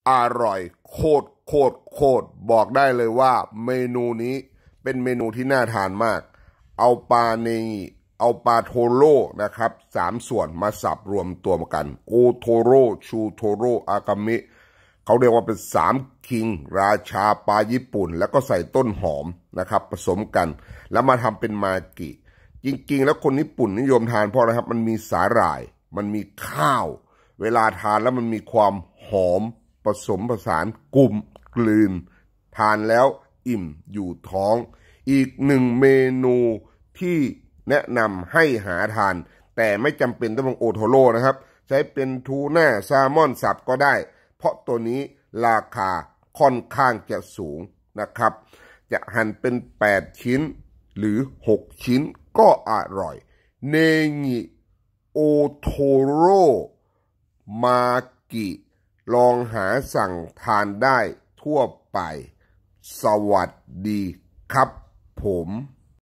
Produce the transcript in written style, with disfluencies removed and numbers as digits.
อร่อยโคตรบอกได้เลยว่าเมนูนี้เป็นเมนูที่น่าทานมากเอาปลาเนงิเอาปลาโทโร่นะครับ3 ส่วนมาสับรวมตัวกันโอโทโร่ชูโทโร่อากามิเขาเรียกว่าเป็น3 คิงราชาปลาญี่ปุ่นแล้วก็ใส่ต้นหอมนะครับผสมกันแล้วมาทำเป็นมากิจริงๆแล้วคนญี่ปุ่นนิยมทานเพราะอะไรครับมันมีสาหร่ายมันมีข้าวเวลาทานแล้วมันมีความหอมผสมผสานกลุ่มกลืนทานแล้วอิ่มอยู่ท้องอีก1 เมนูที่แนะนำให้หาทานแต่ไม่จำเป็นต้องเป็นโอโทโร่นะครับใช้เป็นทูน่าแซลมอนสับก็ได้เพราะตัวนี้ราคาค่อนข้างจะสูงนะครับจะหั่นเป็น8 ชิ้นหรือ6 ชิ้นก็อร่อยเนงิโอโทโร่มากิลองหาสั่งทานได้ทั่วไปสวัสดีครับผม